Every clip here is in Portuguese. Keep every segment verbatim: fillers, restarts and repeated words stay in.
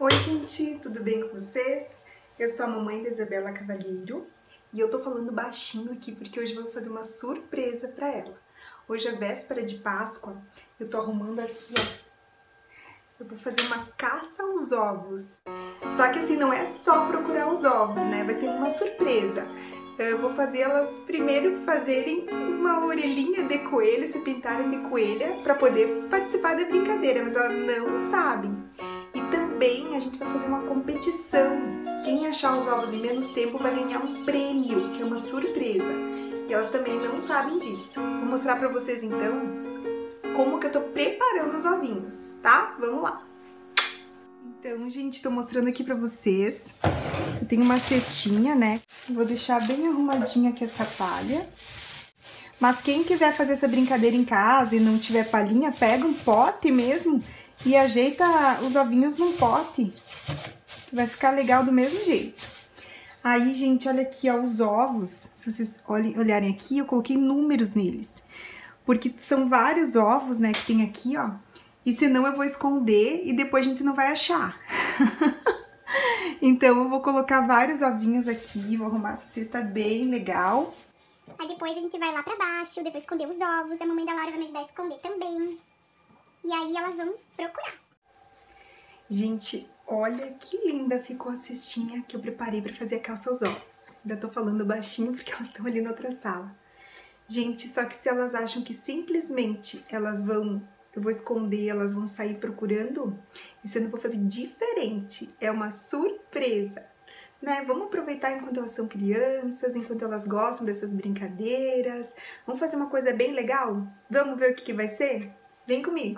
Oi gente, tudo bem com vocês? Eu sou a mamãe da Isabela Cavalheiro e eu tô falando baixinho aqui porque hoje eu vou fazer uma surpresa pra ela. Hoje é véspera de Páscoa, eu tô arrumando aqui, ó. Eu vou fazer uma caça aos ovos. Só que assim, não é só procurar os ovos, né? Vai ter uma surpresa. Eu vou fazer elas primeiro fazerem uma orelhinha de coelho, se pintarem de coelha, pra poder participar da brincadeira, mas elas não sabem. E também a gente vai fazer uma competição. Quem achar os ovos em menos tempo vai ganhar um prêmio, que é uma surpresa. E elas também não sabem disso. Vou mostrar pra vocês então como que eu tô preparando os ovinhos, tá? Vamos lá! Então, gente, tô mostrando aqui pra vocês. Eu tenho uma cestinha, né? Vou deixar bem arrumadinha aqui essa palha. Mas quem quiser fazer essa brincadeira em casa e não tiver palhinha, pega um pote mesmo e ajeita os ovinhos num pote. Vai ficar legal do mesmo jeito. Aí, gente, olha aqui, ó, os ovos. Se vocês olhem, olharem aqui, eu coloquei números neles. Porque são vários ovos, né, que tem aqui, ó. E senão eu vou esconder e depois a gente não vai achar. Então eu vou colocar vários ovinhos aqui, vou arrumar essa cesta bem legal. Aí depois a gente vai lá pra baixo, depois esconder os ovos, a mamãe da Laura vai me ajudar a esconder também. E aí elas vão procurar. Gente, olha que linda ficou a cestinha que eu preparei pra fazer a caça aos ovos. Ainda tô falando baixinho porque elas estão ali na outra sala. Gente, só que se elas acham que simplesmente elas vão... eu vou esconder, elas vão sair procurando, isso eu não vou fazer diferente, é uma surpresa, né? Vamos aproveitar enquanto elas são crianças, enquanto elas gostam dessas brincadeiras, vamos fazer uma coisa bem legal? Vamos ver o que que vai ser? Vem comigo!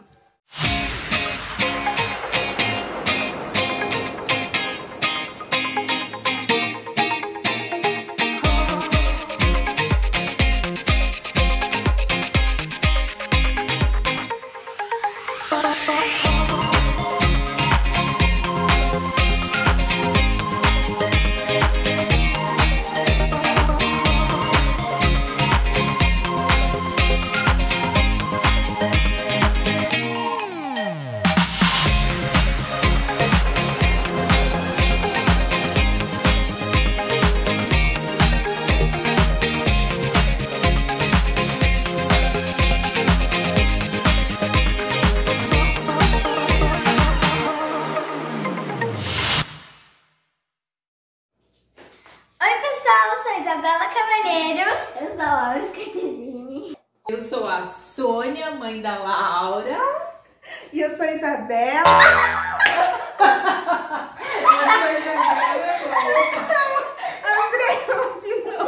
Isabela Cavalheiro. Eu sou a Laura Scartesini. Eu sou a Sônia, mãe da Laura. E eu sou a Isabela. Eu sou a Isabela. André, vamos de novo.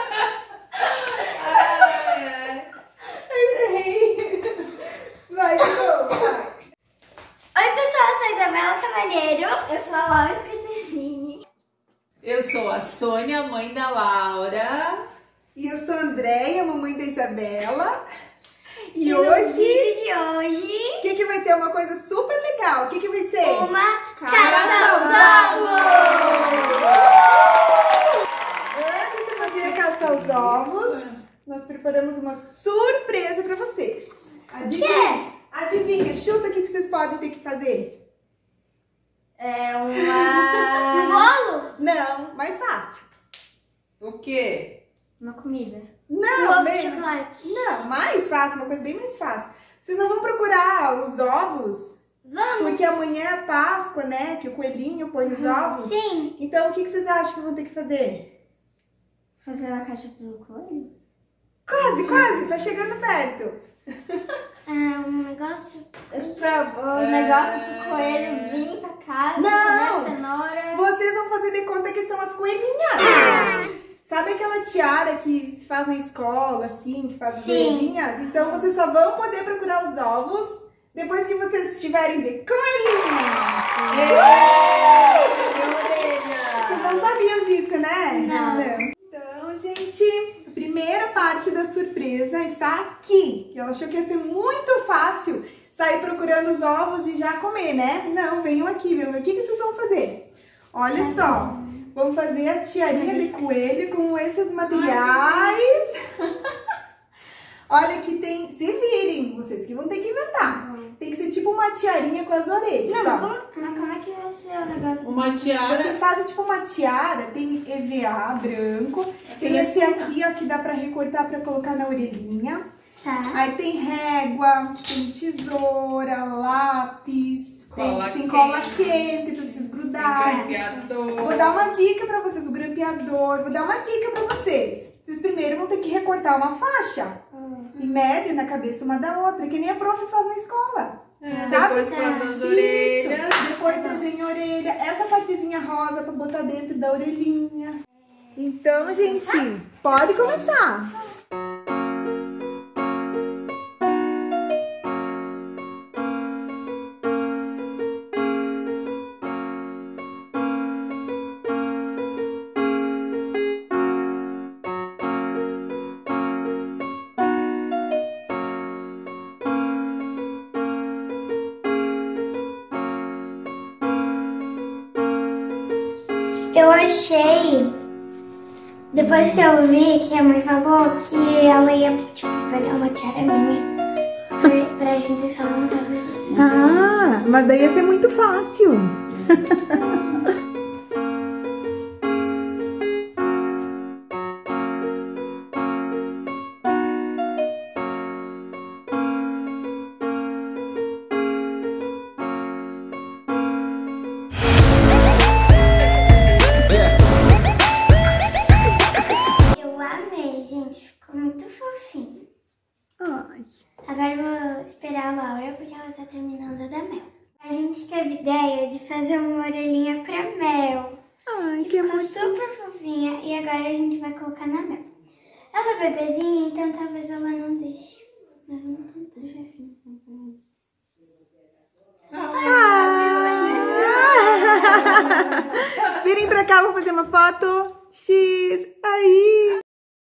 Ai, ai. Vai de novo, vai. Oi, pessoal, eu sou a Isabela Cavalheiro. Eu sou a Laura Scartesini. Eu sou a Sônia, mãe da Laura. E eu sou a Andréia, mamãe da Isabela. E, e hoje... no vídeo de hoje... O que que vai ter? Uma coisa super legal. O que que vai ser? Uma caça aos ovos! Antes de fazer a caça aos ovos, nós preparamos uma surpresa pra vocês. Adivinha? Adivinha, chuta o que vocês podem ter que fazer. É uma... um bolo? Não, mais fácil. O quê? Uma comida. Não, um ovo bem... de chocolate. Não, mais fácil, uma coisa bem mais fácil. Vocês não vão procurar os ovos? Vamos. Porque amanhã é Páscoa, né? Que o coelhinho põe os ovos. Sim. Então, o que vocês acham que vão ter que fazer? Fazer uma caixa pro coelho? Quase, quase. Tá chegando perto. É um negócio pra, um é... negócio pro coelho vir pra casa, não, comer cenoura. Vocês vão fazer de conta que são as coelhinhas. Ah. Sabe aquela tiara que se faz na escola, assim, que faz as Sim. coelhinhas? Então vocês só vão poder procurar os ovos depois que vocês estiverem de coelhinha. Vocês não sabiam disso, né? Não. não. Então, gente, a primeira parte da surpresa está aqui. Que ela achou que ia ser muito fácil sair procurando os ovos e já comer, né? Não, venham aqui, meu. O que que vocês vão fazer? Olha só, vamos fazer a tiarinha de coelho com esses materiais. Olha que tem, se virem, vocês que vão ter que inventar. Tem que ser tipo uma tiarinha com as orelhas. Não, ó. como, mas como é que vai ser a Uma tiara. Vocês fazem tipo uma tiara, tem E V A branco, tem esse aqui, ó, que dá pra recortar pra colocar na orelhinha. Tá. Aí tem régua, tem tesoura, lápis, cola tem, tem quente. cola quente pra vocês grudarem. Grampeador. Vou dar uma dica pra vocês, o grampeador. Vou dar uma dica pra vocês. Vocês primeiro vão ter que recortar uma faixa Uhum. e medem na cabeça uma da outra, que nem a prof faz na escola. É, sabe? depois faz as Isso. orelhas. Depois desenha a orelha. Essa partezinha rosa pra botar dentro da orelhinha. Então, gente, pode começar. Eu achei, depois que eu vi que a mãe falou que ela ia, tipo, pegar uma tiara minha pra, pra gente só montar as orelhas. Ah, mas daí ia ser muito fácil. Eu amei, gente, ficou muito fofinho. Ai. Agora eu vou esperar a Laura porque ela tá terminando da Mel. A gente teve ideia de fazer uma orelhinha pra Mel. Ai, que Ficou emoção. super fofinha e agora a gente vai colocar na Mel. Ela é bebezinha, então talvez ela não deixe. Mas vamos tentar. Deixa assim. Virem pra cá, vou fazer uma foto. X, aí.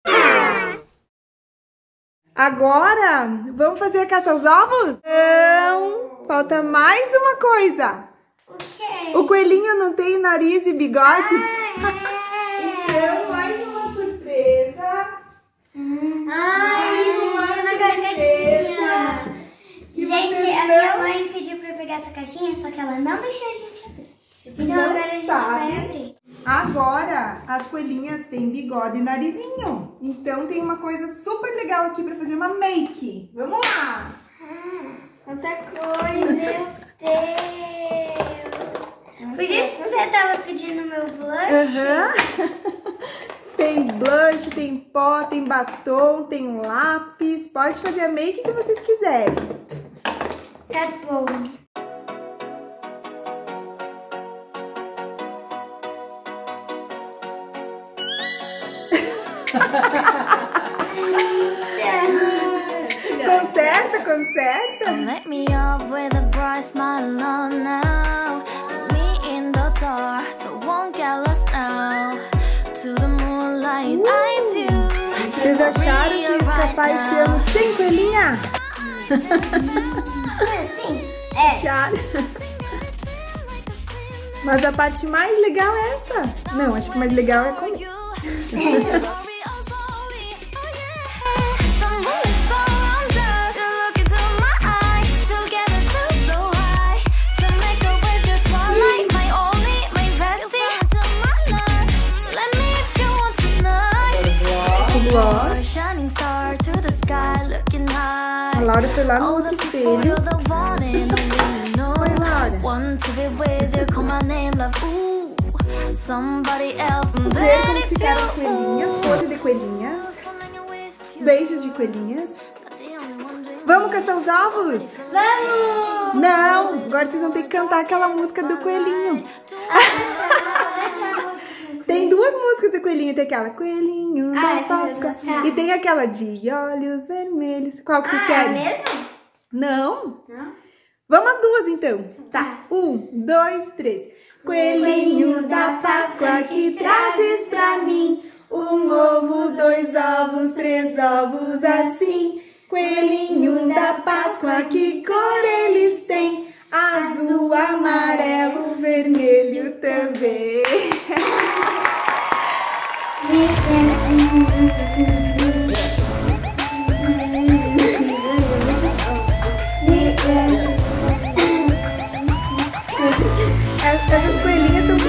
Agora, vamos fazer a caça aos ovos? Não, falta mais uma coisa. O quê? O coelhinho não tem nariz e bigode? Ah, Então, mais uma surpresa. Ai, uma uma caixinha. que Gente, vocês a minha não- mãe pediu pra eu pegar essa caixinha, só que ela não deixou a gente abrir. Vocês Então não agora a gente sabem. vai abrir. Agora, as coelhinhas têm bigode e narizinho. Então, tem uma coisa super legal aqui pra fazer uma make. Vamos lá! Quanta coisa, meu Deus. Por isso que você tava pedindo meu blush? Aham. Tem blush, tem pó, tem batom, tem lápis. Pode fazer a make que vocês quiserem. Tá bom. Conserta, conserta. Let me up with a bright smile on now. Put me in the dark, so won't get lost now. To the moonlight, eyes you. Vocês acharam que ia escapar esse ano sem coelhinha? Sim. É. Acharam? Mas a parte mais legal é essa. Não, acho que mais legal é com... gloss. A Laura foi lá no outro espelho. Foi, Laura. Vamos ver como ficaram as coelhinhas. Pose de coelhinhas. Beijos de coelhinhas. Vamos caçar os ovos? Vamos! Não, agora vocês vão ter que cantar aquela música do coelhinho. Tem duas músicas do coelhinho, tem aquela Coelhinho Ah, da essa eu Páscoa vou gostar. e tem aquela de olhos vermelhos. Qual que vocês Ah, é a querem? mesma? Não? Não? Vamos as duas então. Tá. Tá. Um, dois, três. Coelhinho da Páscoa que trazes pra mim um ovo, dois ovos, três ovos assim. Coelhinho da Páscoa, que cor eles têm? Azul, amarelo, vermelho também. Essas coelhinhas estão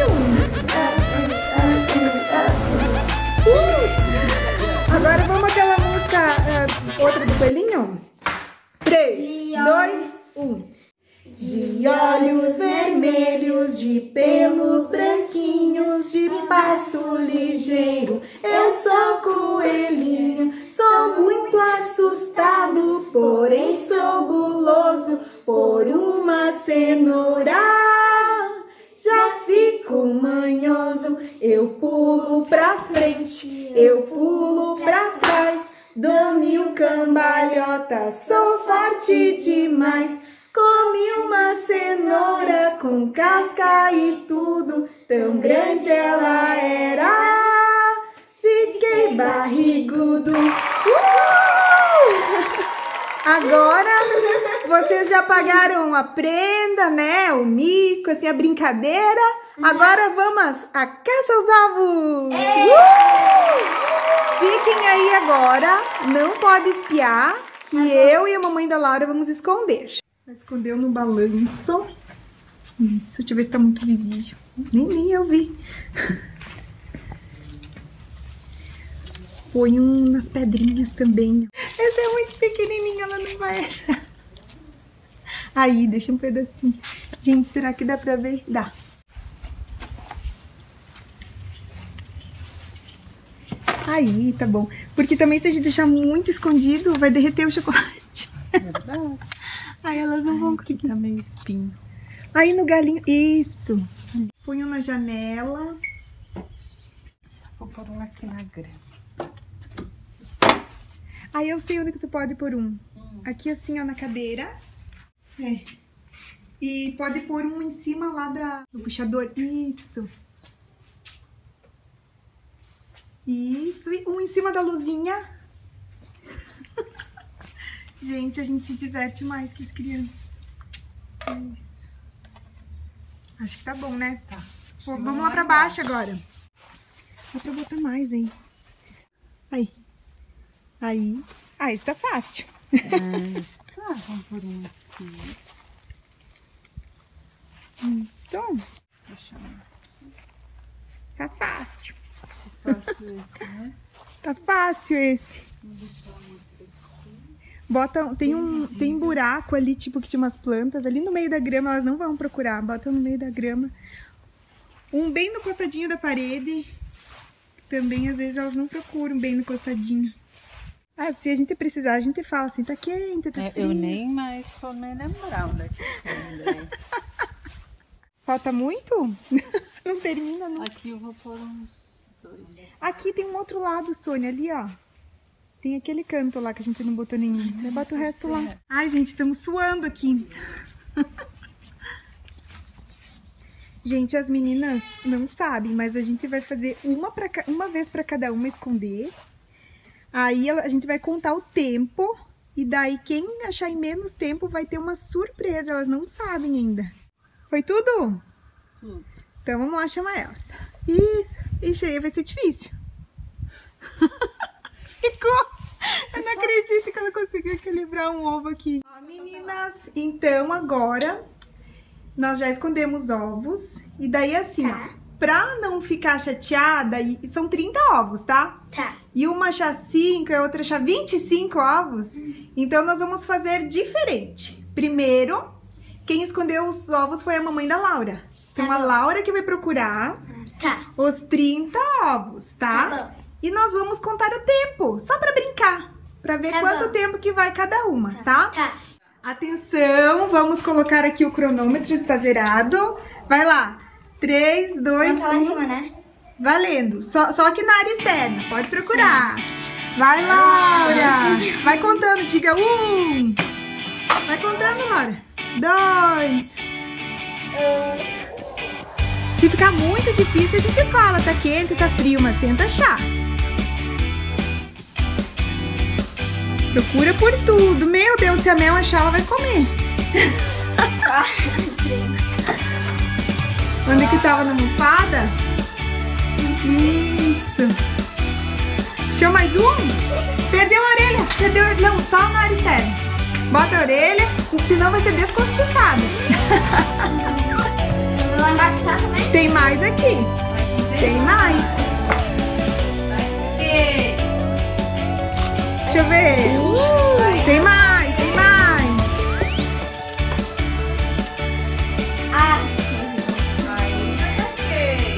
Uh! Agora vamos aquela música, uh, outra do coelhinho? três, dois, um. De olhos vermelhos, de pelos branquinhos, de passo ligeiro, eu sou coelhinho. Sou muito assustado, porém sou guloso por uma cenoura. Já fico manhoso, eu pulo pra frente, eu pulo pra trás, dou mil cambalhotas, sou forte demais. Comi uma cenoura com casca e tudo, tão grande ela era, fiquei barrigudo. Uh! Agora vocês já pagaram a prenda, né? O mico, assim, a brincadeira. Agora vamos à caça aos ovos. Uh! Fiquem aí agora, não pode espiar, que eu e a mamãe da Laura vamos esconder. Escondeu no balanço. Isso, deixa eu ver se tá muito visível. Nem, nem eu vi. Põe um nas pedrinhas também. Essa é muito pequenininha, ela não vai achar. Aí, deixa um pedacinho. Gente, será que dá pra ver? Dá. Aí, tá bom. Porque também se a gente deixar muito escondido, vai derreter o chocolate. É verdade. Aí elas não Ai, vão conseguir. Tá meio espinho. Aí no galinho, isso. Põe um na janela. Vou pôr um aqui na grama. Aí eu sei onde que tu pode pôr um. Aqui assim, ó, na cadeira. É. E pode pôr um em cima lá da, do puxador. Isso. Isso. E um em cima da luzinha. Gente, a gente se diverte mais que as crianças. Isso. Acho que tá bom, né? Tá. Pô, vamos lá pra baixo agora. Dá pra botar mais aí. Aí. Aí. Ah, isso tá fácil. É, tá, vamos pôr um aqui. Isso. Deixa eu ver. Tá fácil. Faço esse, né? Tá fácil esse. Vou deixar um aqui. Bota, tem um tem buraco ali, tipo, que tinha umas plantas. Ali no meio da grama, elas não vão procurar. Bota no meio da grama. Um bem no costadinho da parede. Também, às vezes, elas não procuram bem no costadinho. Ah, se a gente precisar, a gente fala assim, tá quente, tá É, frio. eu nem mais vou nem lembrar onde é que tem. Falta muito? Não termina, não. Aqui eu vou pôr uns dois. Aqui tem um outro lado, Sônia, ali, ó. Tem aquele canto lá que a gente não botou nenhum. Você bota o resto lá. Ai, gente, estamos suando aqui. Gente, as meninas não sabem, mas a gente vai fazer uma, pra, uma vez pra cada uma esconder. Aí a gente vai contar o tempo. E daí quem achar em menos tempo vai ter uma surpresa. Elas não sabem ainda. Foi tudo? Tudo. Então vamos lá chamar elas. Isso. Ixi, aí vai ser difícil. Ficou. Eu não acredito que ela conseguiu equilibrar um ovo aqui. Ó, meninas, então agora nós já escondemos ovos. E daí assim, Tá. ó, pra não ficar chateada, e são trinta ovos, tá? Tá. E uma achar cinco e a outra achar vinte e cinco ovos. Então nós vamos fazer diferente. Primeiro, quem escondeu os ovos foi a mamãe da Laura. Então Tá a bom. Laura que vai procurar Tá. os trinta ovos, tá? Tá bom. E nós vamos contar o tempo, só pra brincar. Pra ver Tá quanto bom. tempo que vai cada uma, tá? Tá. Atenção, vamos colocar aqui o cronômetro, está zerado. Vai lá. três, dois, Vamos lá em um. cima, né? Valendo. Só, só aqui na área externa. Pode procurar. Vai, Laura. Vai contando. Diga um. Vai contando, Laura. Dois. Se ficar muito difícil, a gente fala. Tá quente, tá frio, mas tenta achar. Procura por tudo. Meu Deus, se a Mel achar, ela vai comer. Onde que tava na almofada? Isso. Chama mais um? Perdeu a orelha. Perdeu a orelha. Não, só na área externa. Bota a orelha, senão vai ser desclassificado. Lá embaixo tá também? Tem mais aqui. Tem mais. Ok. Deixa eu ver. Uh, tem mais, tem mais. Ah, Aí, ok.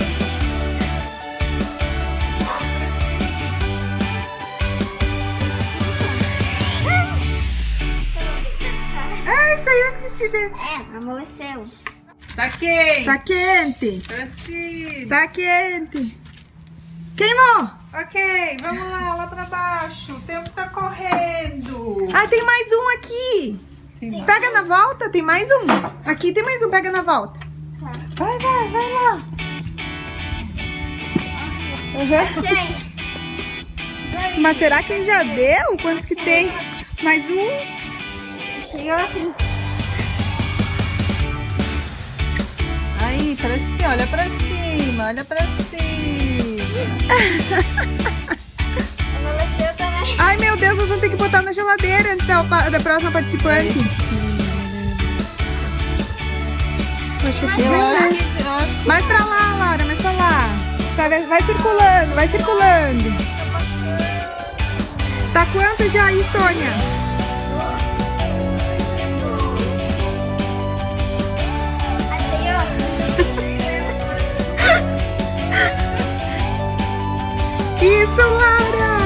Ai, saiu esqueci desse. é, amoleceu. Tá quente. Tá quente. Pra cima. Tá quente. Queimou. Ok, vamos lá, lá pra baixo. O tempo tá correndo. Ah, tem mais um aqui. Tem mais. Pega na volta, tem mais um. Aqui tem mais um, pega na volta. Vai, vai, vai lá. Uhum. Achei. Mas será que já deu? Quantos que tem? Mais um. Achei outros. Aí, pra cima, olha pra cima, olha pra cima. Amoleceu também. Ai, meu Deus, nós vamos ter que botar na geladeira antes da, da próxima participante. Acho que aqui Eu vai, acho né? que, eu acho que Mais pra lá, Laura, mais pra lá. Tá, vai, vai circulando, vai circulando. Tá quanto já aí, Sônia? Achei outro. Isso, Laura!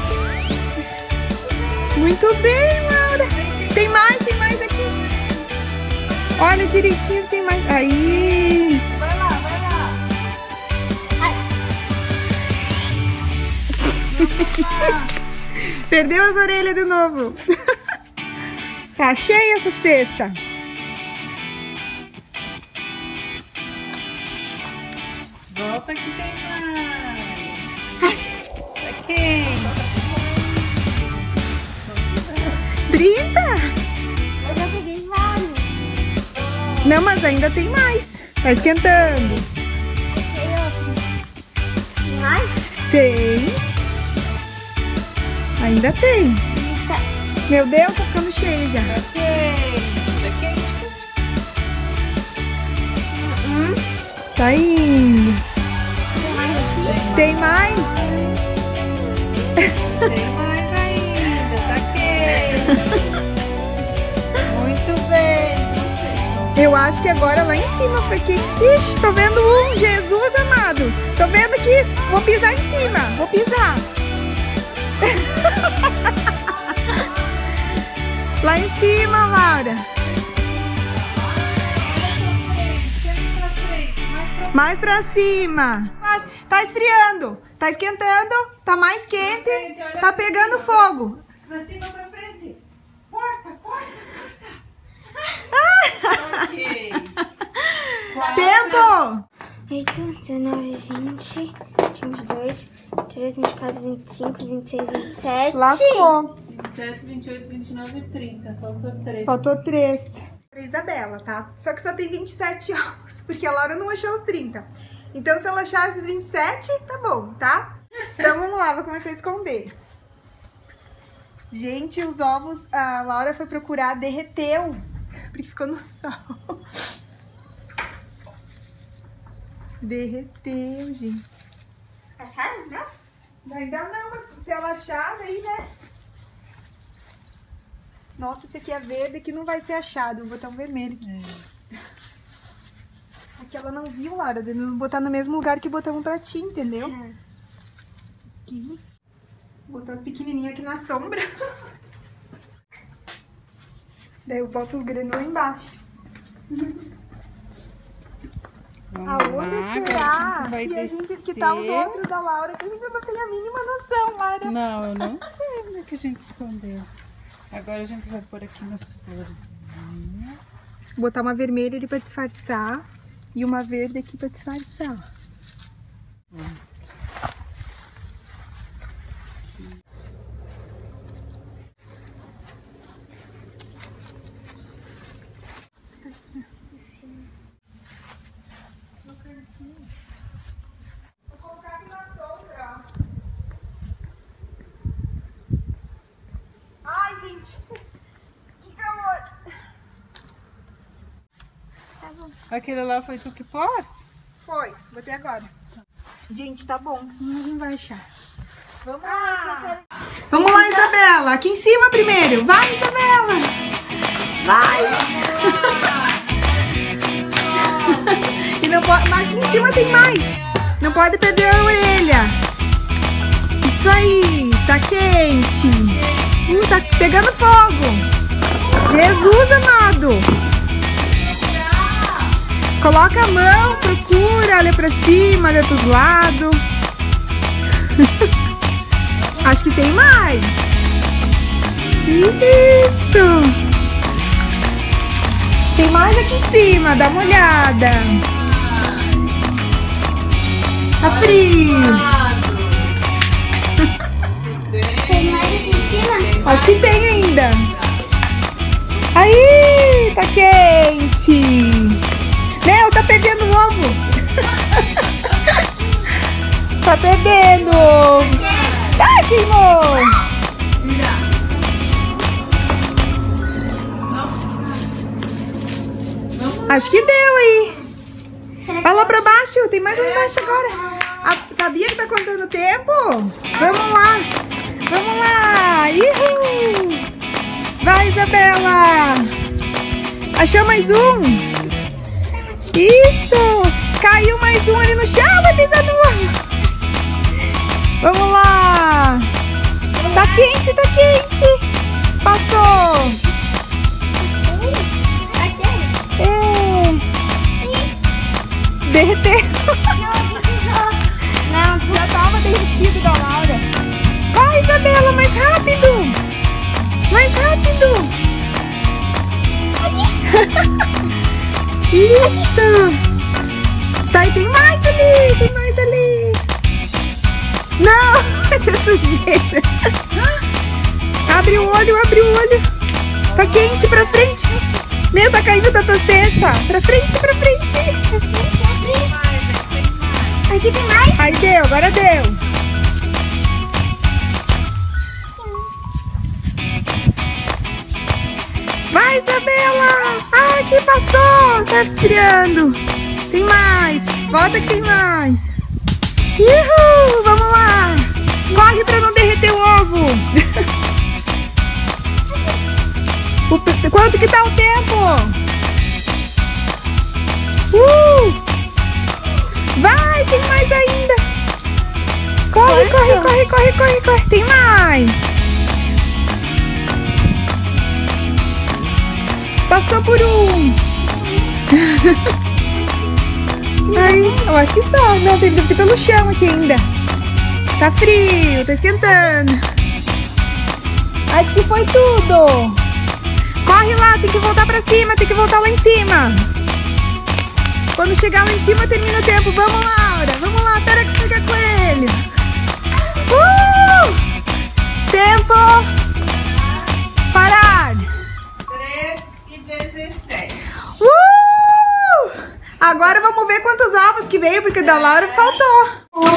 Muito bem, Laura! Tem mais, tem mais aqui. Olha direitinho, tem mais. Aí! vai lá, vai lá. Perdeu as orelhas de novo. Tá cheia essa cesta. Volta que tem mais. Tá quente. trinta? Eu já peguei vários. Não, mas ainda tem mais. Tá esquentando. Achei outro. Tem mais? Tem. Ainda tem. Tá. Meu Deus, tá ficando cheio já. Tá quente. Tá quente. Tá indo. Tem mais aqui? Tem mais? Tem mais ainda. Tá quente. Muito bem. Eu acho que agora lá em cima, porque... Ixi, tô vendo um. Jesus amado. Tô vendo aqui. Vou pisar em cima. Vou pisar. Lá em cima, Laura. Sempre pra frente. Mais pra Mais pra cima. Mas tá esfriando. Tá esquentando. Tá mais quente. Tá pegando fogo. Pra cima, pra frente. Porta, porta, porta. Ok. Tempo. oito, dezenove, vinte, vinte e dois, vinte e três, vinte e quatro, vinte e cinco, vinte e seis, vinte e sete. Lascou. vinte e sete, vinte e oito, vinte e nove e trinta. Faltou três. Faltou três. Pra Isabela, tá? Só que só tem vinte e sete ovos, porque a Laura não achou os trinta. Então, se ela achar esses vinte e sete, tá bom, tá? Então, vamos lá, vou começar a esconder. Gente, os ovos, a Laura foi procurar, derreteu, porque ficou no sol. Derreteu, gente. Acharam? Nossa. Ainda não, mas se ela achar, aí, né? Nossa, esse aqui é verde, que não vai ser achado. Vou botar um vermelho aqui. É. Aqui ela não viu, Laura. Devemos botar no mesmo lugar que botamos pra ti, entendeu? É. Aqui. Vou botar os pequenininhos aqui na sombra. Daí eu boto os grandes lá embaixo. Aonde será vai que a gente descer? que tá os outros da Laura? Que a gente não tem a mínima noção, Laura. Não, eu não sei onde é que a gente escondeu. Agora a gente vai pôr aqui nas florzinhas. Vou botar uma vermelha ali pra disfarçar e uma verde aqui pra disfarçar. Vou colocar aqui na sombra, ó. Ai, gente, que calor. Tá bom. Aquele lá foi tu que pôs? Foi, botei agora. Gente, tá bom, senão não vai achar. Vamos lá. Vamos lá, Isabela. Aqui em cima primeiro. Vai, Isabela. Vai. E não pode... Aqui em cima tem mais. Não pode perder a orelha. Isso aí. Tá quente. Uh, tá pegando fogo. Jesus amado. Coloca a mão, procura, olha pra cima, olha pros lados. Acho que tem mais. Isso. Tem mais aqui em cima, dá uma olhada. Tá frio. Tem mais aqui em cima? Acho que tem ainda. Aí, tá quente. Nel, tá perdendo o ovo. Tá perdendo o ovo. Ai, queimou. Acho que deu aí. Vai lá pra baixo, tem mais lá embaixo agora. Ah, sabia que tá contando o tempo? Vamos lá. Vamos lá. Uhul. Vai, Isabela. Achou mais um? Isso. Caiu mais um ali no chão, vai pisar no ovo. Vamos lá. Tá quente, tá quente. Passou. É. Derreteu. Não, já tava derretido da Laura. Vai, Isabela, mais rápido. Mais rápido. Isso. Tá, e tem mais ali, tem mais ali. Não, essa é sujeira. Abre o olho, abre o olho. Tá quente, pra frente. Meu, tá caindo da tua cesta. Pra frente, pra frente. Aqui tem mais? Aí deu, agora deu. Vai, Isabela. Ah, aqui passou. Tá esfriando. Tem mais. Volta que tem mais. Uhul, vamos lá. Corre pra não derreter o ovo. O, quanto que tá o tempo? Uh! Vai, tem mais ainda. Corre, corre, corre, corre, corre, corre. Tem mais. Passou por um. Aí, eu acho que só. Não, tem que ter pelo chão aqui ainda. Tá frio, tá esquentando. Acho que foi tudo. Corre lá, tem que voltar pra cima, tem que voltar lá em cima. Quando chegar lá em cima, termina o tempo. Vamos, Laura, vamos lá, pera que fica com ele. Uh! Tempo. Parar. três e dezessete. Uh! Agora vamos ver quantos ovos que veio, porque o da Laura faltou.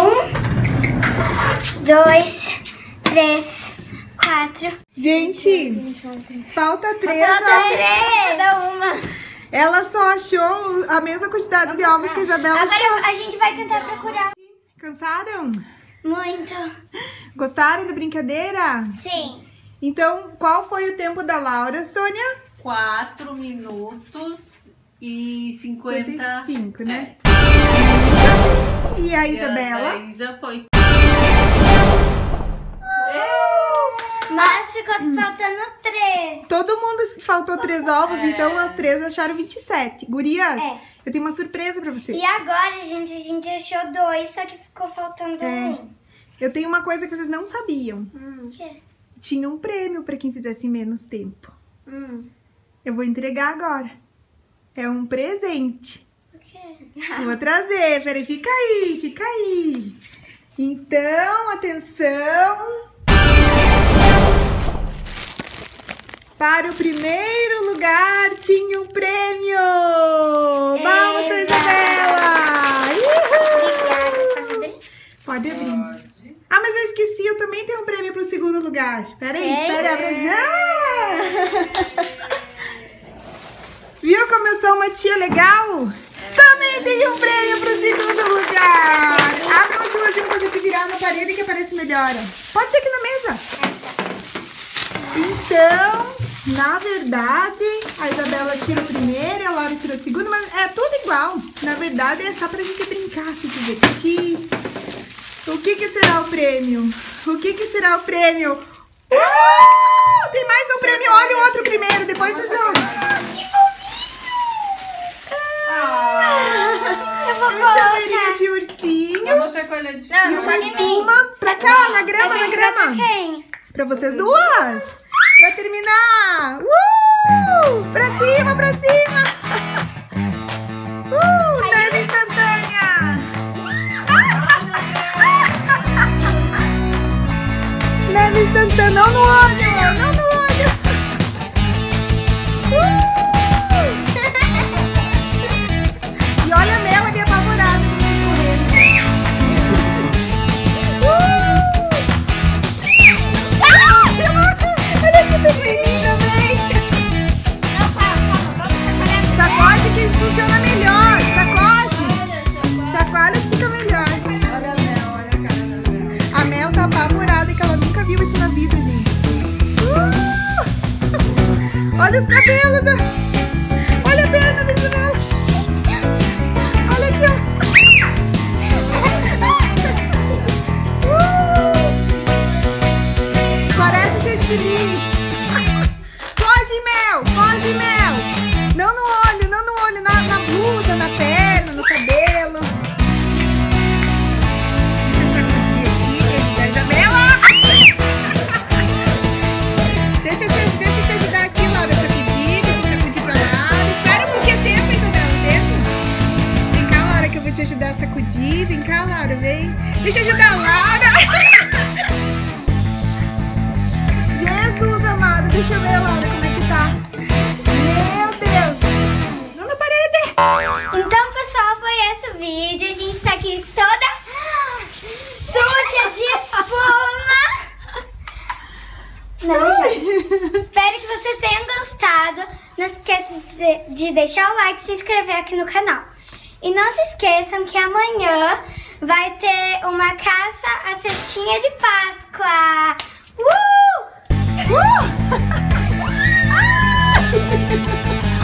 Um, dois, três, quatro. Gente, falta três Falta ovos. três. Cada uma. Ela só achou a mesma quantidade de ovos que a Isabela achou. Agora a gente vai tentar procurar. Cansaram? Muito. Gostaram da brincadeira? Sim. Então, qual foi o tempo da Laura, Sônia? quatro minutos e cinquenta... cinquenta e cinco, né? É. E a E Isabela? A Isa foi... Mas ficou faltando três. Todo mundo faltou três ovos, É. então as três acharam vinte e sete. Gurias, É. eu tenho uma surpresa pra vocês. E agora, gente, a gente achou dois, só que ficou faltando É. um. Eu tenho uma coisa que vocês não sabiam. Hum. O quê? Tinha um prêmio pra quem fizesse em menos tempo. Hum. Eu vou entregar agora. É um presente. O quê? Eu vou trazer. Peraí, fica aí, fica aí. Então, atenção. Para o primeiro lugar tinha um prêmio. Vamos pra Isabela. Obrigada. Posso abrir? Pode abrir. Ah, mas eu esqueci, eu também tenho um prêmio pro segundo lugar. Peraí, É. espera. Ah! Viu como eu sou uma tia legal? Também tenho um prêmio pro segundo melhor. Pode ser aqui na mesa. Então, na verdade, a Isabela tirou primeiro e a Laura tirou segundo, mas é tudo igual. Na verdade, é só pra gente brincar, se divertir. O que que será o prêmio? O que que será o prêmio? Uh! Tem mais um prêmio. Olha o outro primeiro, depois vocês vão. Que fofinho! Eu vou colocar de ursinho. Dá uma chacoalhadinha. Não, E não uma pode vir. espuma pra cá, na grama, na grama. Quem? Pra vocês duas. Pra terminar. Uh! Pra cima, pra cima. Uh! Neve instantânea. Neve instantânea. Não no olho, não no olho. Uh! E olha a Mela ali apavorada no meio correndo. Uh! Ah, tem uma... Olha que pequenininho também. Não, calma, calma. Vamos chacoalhar. Sacode que funciona melhor. Sacode. Chacoalha que fica melhor. Olha a Mel, olha a cara da Mel. A Mel tá apavorada que ela nunca viu isso na vida, gente. Uh! Olha os cabelos da... Olha a perna da Isabela. Olha aqui, ó. Uh! Parece chantilly. Foge, Mel. Foge, Mel. Não no olho, não no olho. Na, na blusa, na perna, no cabelo. Deixa eu te, deixa eu te ajudar aqui, Laura, a sacudir. Deixa eu sacudir pra lá. Espera um pouquinho tempo, Isabela, tempo. Vem cá, Laura, que eu vou te ajudar a sacudir. Vem cá, Laura, vem. Deixa eu ajudar a Laura. Jesus amado, deixa eu ver, Laura, como é que tá. Meu Deus. Não na parede. Então, pessoal, foi esse o vídeo. A gente tá aqui toda suja de espuma. Não, gente. Espero que vocês tenham gostado. Não esqueça de, de deixar o like e se inscrever aqui no canal. E não se esqueçam que amanhã vai ter uma caça à cestinha de Páscoa. Uh! Uh!